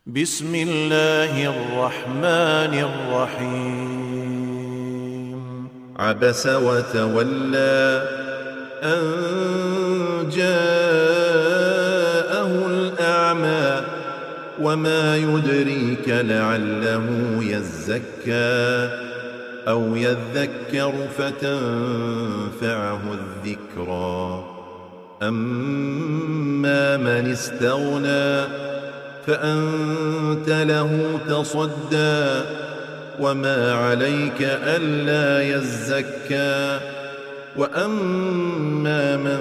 بسم الله الرحمن الرحيم عبس وتولى أن جاءه الأعمى وما يدريك لعله يزكى أو يذكر فتنفعه الذكرى أما من استغنى فأنت له تصدى وما عليك ألا يزكى وأما من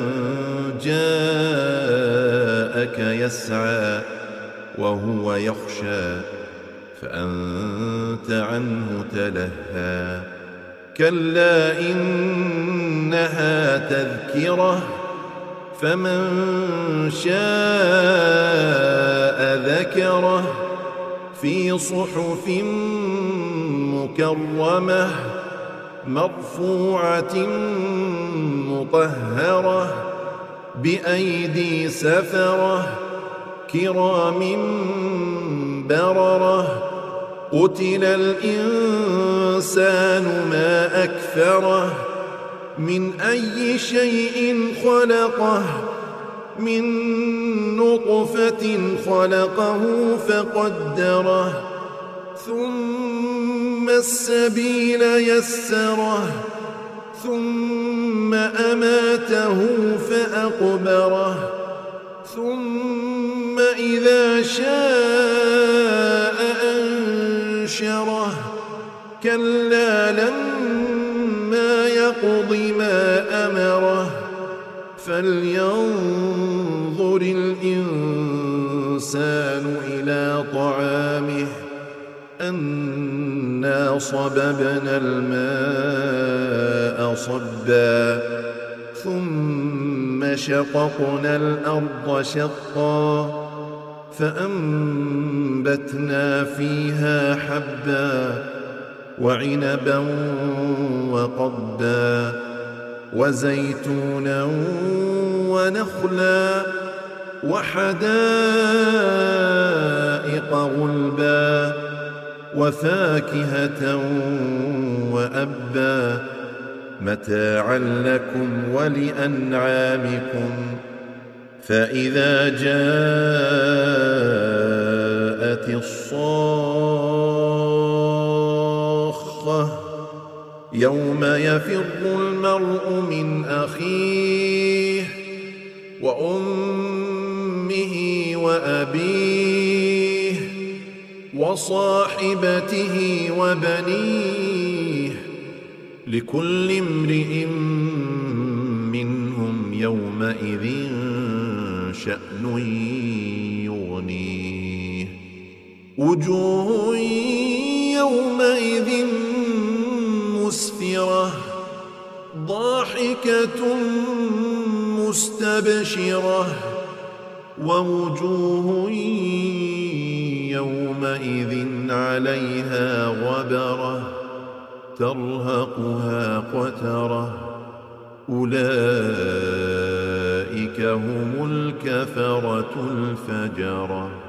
جاءك يسعى وهو يخشى فأنت عنه تلهى كلا إنها تذكرة فمن شاء ذكره في صحف مكرمة مرفوعة مطهرة بأيدي سفرة كرام بررة قتل الإنسان ما أكفره من أي شيء خلقه من نطفة خلقه فقدره ثم السبيل يسره ثم أماته فأقبره ثم إذا شاء أنشره كلا لما يقض ما أمره فلينظر الإنسان إلى طعامه أنا صببنا الماء صبا ثم شققنا الأرض شقا فأنبتنا فيها حبا وعنبا وقضبا وزيتونا ونخلا وحدائق غلبا وفاكهة وأبا متاعا لكم ولأنعامكم فإذا جاءت الصاخة يوم يفر المرء من أخيه وأمه وأبيه وصاحبته وبنيه لكل امرئ منهم يومئذ شأن يغنيه وجوه يومئذ مسفرة ضاحكة مستبشرة ووجوه يومئذ عليها غبرة ترهقها قترة أولئك هم الكفرة الفجرة.